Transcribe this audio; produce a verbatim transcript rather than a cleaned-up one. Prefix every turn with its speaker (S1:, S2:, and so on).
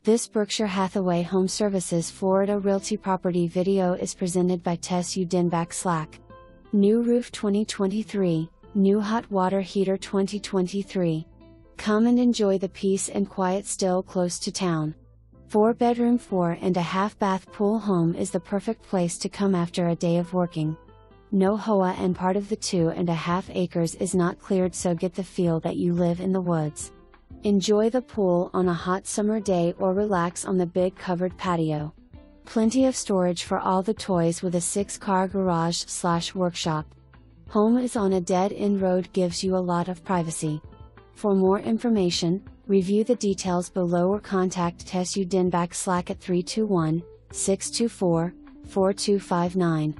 S1: This Berkshire Hathaway Home Services Florida Realty property video is presented by Tess U Denbach Slack. New roof twenty twenty-three, new hot water heater twenty twenty-three. Come and enjoy the peace and quiet still close to town. Four bedroom four and a half bath pool home is the perfect place to come after a day of working. No H O A and part of the two and a half acres is not cleared, so get the feel that you live in the woods. Enjoy the pool on a hot summer day or relax on the big covered patio. Plenty of storage for all the toys with a six car garage slash workshop. Home is on a dead end road, gives you a lot of privacy. For more information, review the details below or contact Tess U Denbach Slack at three two one, six two four, four two five nine.